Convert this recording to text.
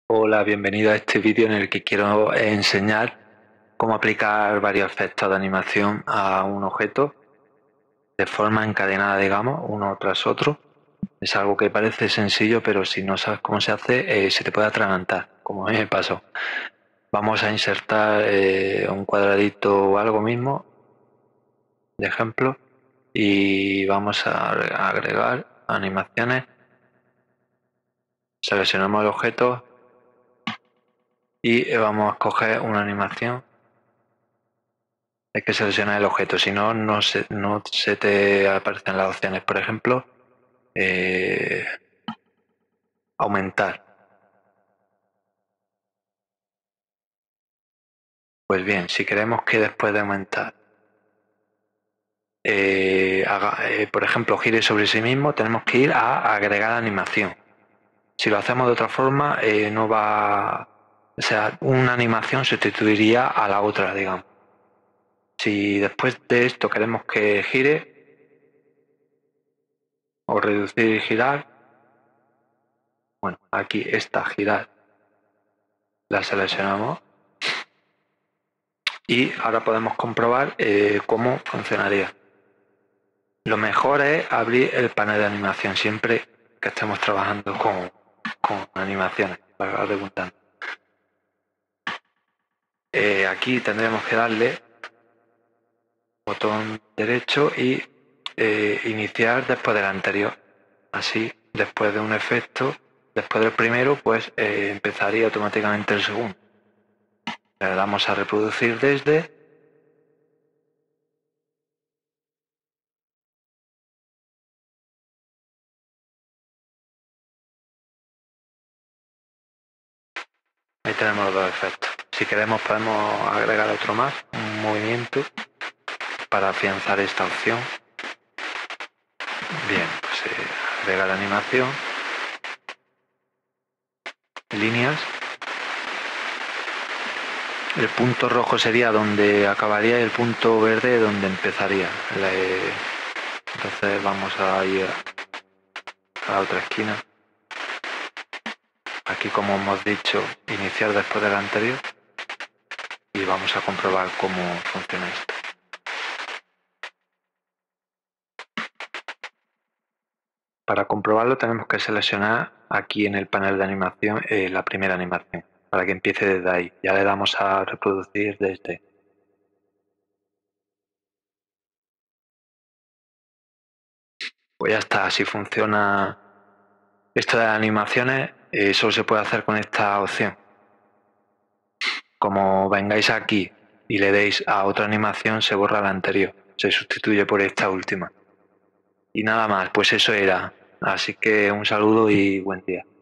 Hola, bienvenido a este vídeo en el que quiero enseñar cómo aplicar varios efectos de animación a un objeto de forma encadenada, digamos, uno tras otro. Es algo que parece sencillo, pero si no sabes cómo se hace, se te puede atragantar, como a mí me pasó. Vamos a insertar un cuadradito o algo mismo, de ejemplo, y vamos a agregar animaciones. Seleccionamos el objeto y vamos a escoger una animación. Hay que seleccionar el objeto, si no, no se te aparecen las opciones. Por ejemplo, aumentar. Pues bien, si queremos que después de aumentar, por ejemplo, gire sobre sí mismo, tenemos que ir a agregar animación. Si lo hacemos de otra forma, no va... O sea, una animación sustituiría a la otra, digamos. Si después de esto queremos que gire, o reducir y girar, bueno, aquí está girar. La seleccionamos y ahora podemos comprobar cómo funcionaría. Lo mejor es abrir el panel de animación siempre que estemos trabajando con animaciones, para redundar. Aquí tendremos que darle botón derecho y iniciar después del anterior. Así, después de un efecto, después del primero, pues empezaría automáticamente el segundo. Le damos a reproducir desde. Ahí tenemos los dos efectos. Si queremos podemos agregar otro más, un movimiento, para afianzar esta opción. Bien, pues agregar animación, líneas. El punto rojo sería donde acabaría y el punto verde donde empezaría. Entonces vamos a ir a la otra esquina. Aquí, como hemos dicho, iniciar después del anterior. Y vamos a comprobar cómo funciona esto. Para comprobarlo tenemos que seleccionar aquí en el panel de animación la primera animación, para que empiece desde ahí. Ya le damos a reproducir desde. Pues ya está, así funciona esto de las animaciones. Solo se puede hacer con esta opción. Como vengáis aquí y le deis a otra animación, se borra la anterior, se sustituye por esta última. Y nada más, pues eso era. Así que un saludo y buen día.